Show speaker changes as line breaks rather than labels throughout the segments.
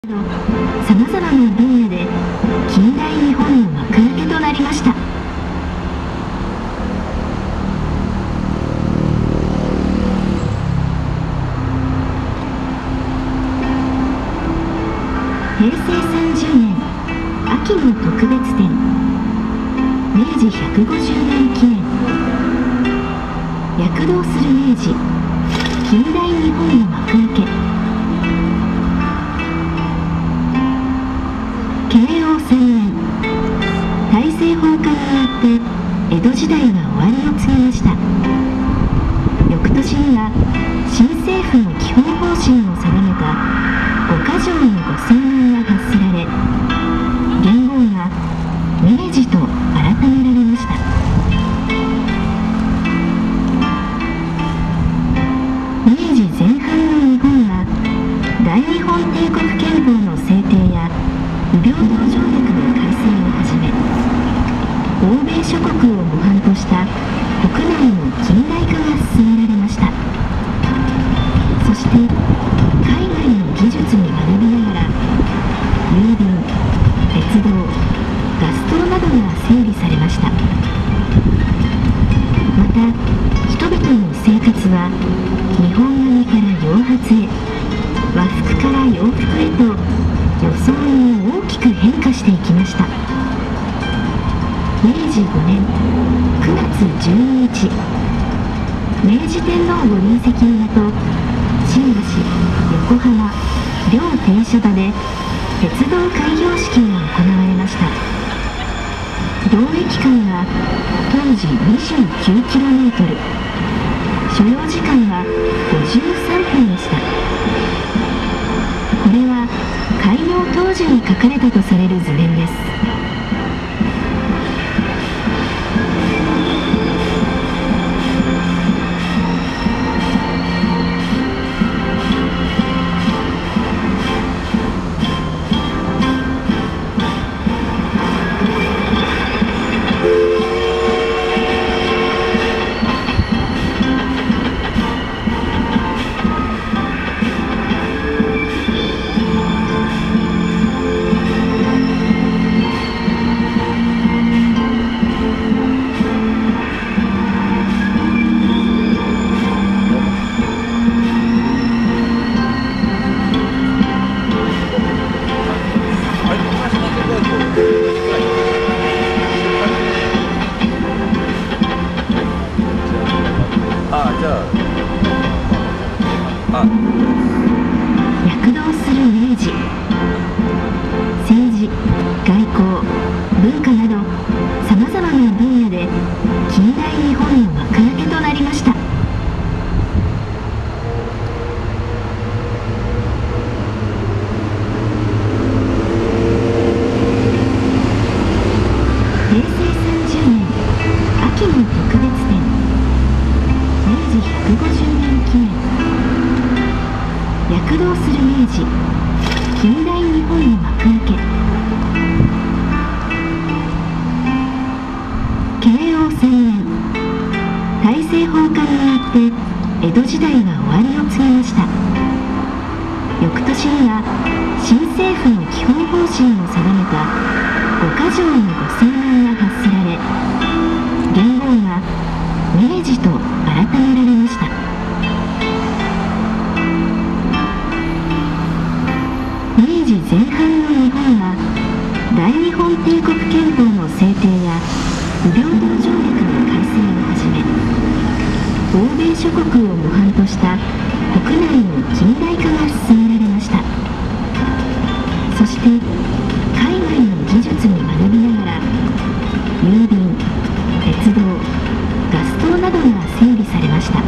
さまざまな分野で近代日本の幕開けとなりました。平成30年秋の特別展、明治150年記念、躍動する明治、近代日本の幕開け。慶応3年、大政奉還によって江戸時代が終わりを告げました。翌年には新政府の基本方針を定めた五箇条の御誓文が発せられ、元号が明治と改められました。明治前半の日本は大日本帝国憲法の制定や不平等条約の改正をはじめ、欧米諸国を模範とした国内の近代化が進められました。そして海外の技術に学びながら郵便、鉄道、ガス灯などが整備されました。また人々の生活は日本髪から洋髪へ、和服から洋服へと装いに大きく変化していきました。明治5年9月12日、明治天皇ご臨席の下、新橋、横浜、両停車場で鉄道開業式が行われました。同駅間は当時 29km、所要時間は53分でした。これは開業当時に書かれたとされる図面です。躍動する明治、政治、外交、文化などさまざまな分野で近代日本の幕開けとなりました。平成30年秋の特別展、明治150年記念、躍動する明治、近代日本の幕開け。慶応3年、大政奉還によって江戸時代が終わりを告げました。翌年には新政府の基本方針を定めた五箇条の御誓文が発せられ、元号が明治と改められました。明治前半の日本は大日本帝国憲法の制定や不平等条約の改正をはじめ、欧米諸国を模範とした国内の近代化が進められました。そして海外の技術に学びながら郵便、鉄道、ガス灯などが整備されました。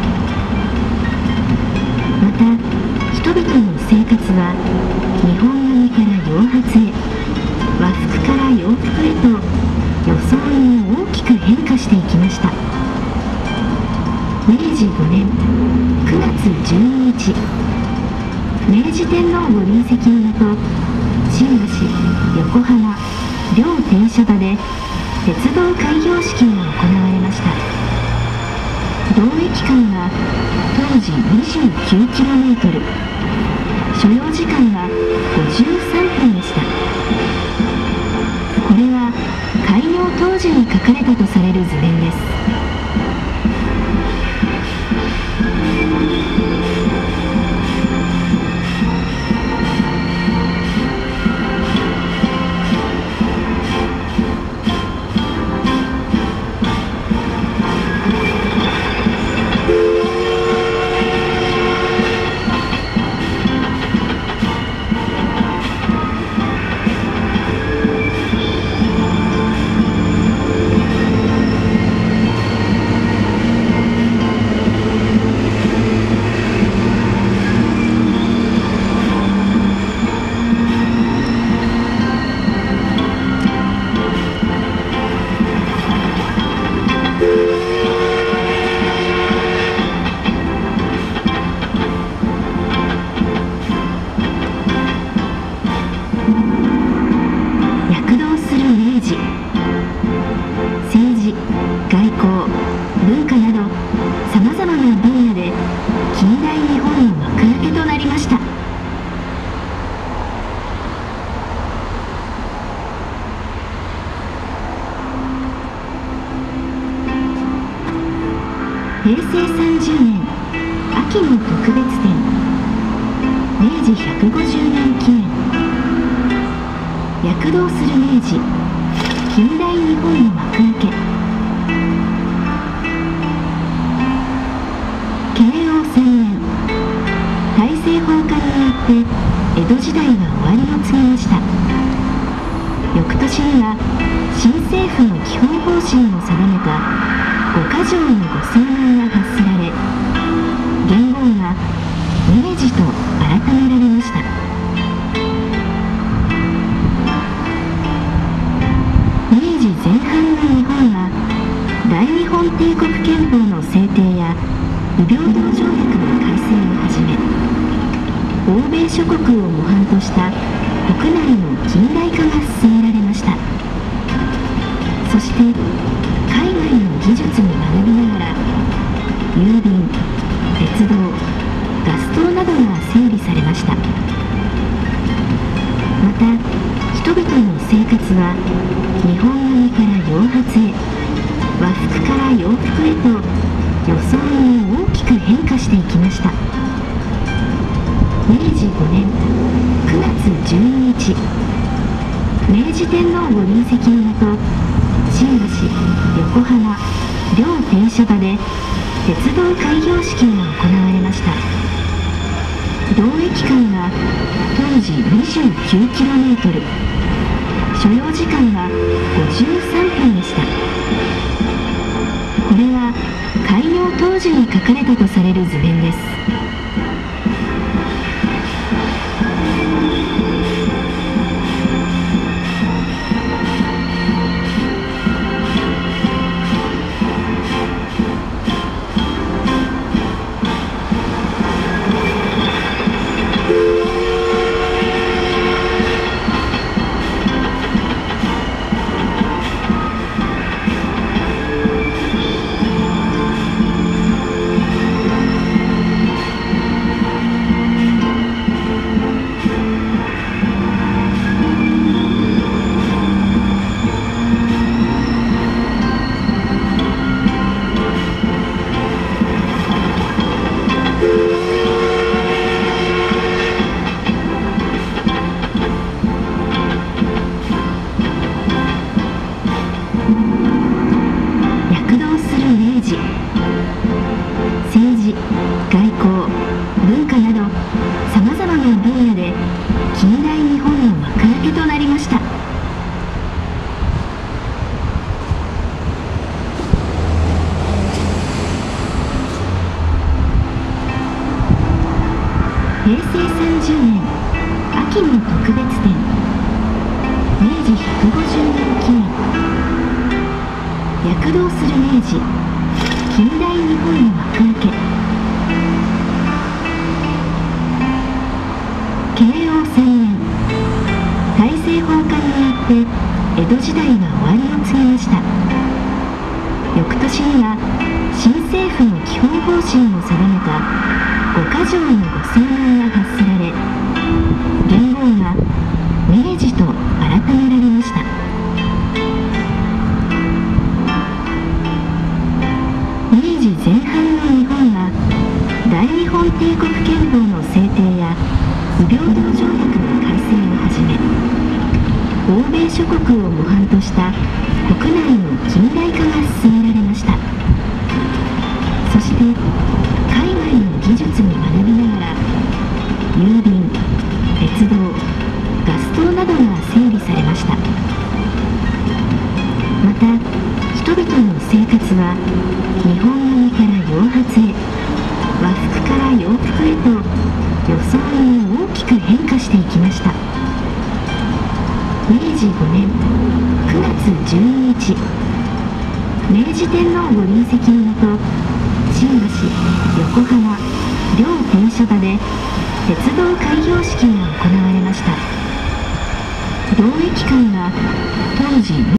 また人々の生活は日本髪から洋髪へ、和服から洋服へと装いに大きく変化していきました。明治5年9月12日、明治天皇ご臨席の下、新橋、横浜、両停車場で鉄道開業式が行われました。同駅間は当時 29km、所要時間は 53分でした。これは開業当時に書かれたとされる図面です。政治、外交、文化などさまざまな分野で近代日本の幕開けとなりました。平成30年秋の特別展、明治150年記念、躍動する明治、近代日本の幕開け。慶応3年、大政奉還によって江戸時代は終わりを告げました。翌年には新政府の基本方針を定めた五箇条のご声明が発せられ、元号が明治と改められました。明治前半の日本は大日本帝国憲法の制定や不平等条約の改正をはじめ、欧米諸国を模範とした国内の近代化が進められました。そして海外の技術に学びながら郵便、鉄道、ガス灯などが整備されました。また人々の生活は日本髪から洋髪へ、和服から洋服へと装いに大きく変化していきました。明治5年9月12日、明治天皇ご臨席のもと、新橋、横浜両停車場で鉄道開業式が行われました。同駅間は当時 29km、所要時間は53分でした。これは開業当時に書かれたとされる図面です。政治、外交、文化などさまざまな分野で近代日本の幕開けとなりました。平成30年秋の特別展、明治150年記念、躍動する明治、近代日本の幕開け。慶応3年、大政奉還によって江戸時代は終わりを告げました。翌年には新政府の基本方針を定めた五箇条のご声明が発せられ、元号が欧米諸国を模範とした国内の近代化が進められました。そして海外の技術に学びながら郵便、鉄道、ガス灯などが整備されました。また人々の生活は日本髪から洋髪へ、和服から洋服へと装いに大きく変化していきました。明治5年9月12日、明治天皇ご臨席のもと、新橋、横浜両天守田で鉄道開業式が行われました。同駅会は当時